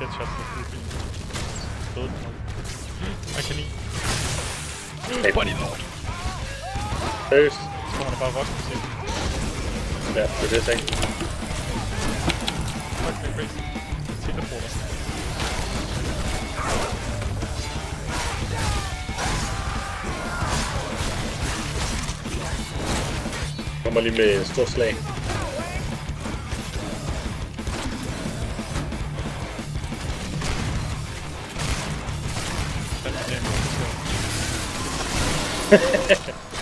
headshot på fuldbilen. Døde den nok. Og kanin. Body lord. Seriøst? Så må han bare vokse til. Ja, det er det, jeg sagde. Fuck, det er crazy. Tinderbruder. Kommer lige med et stort slag. Hvad er det?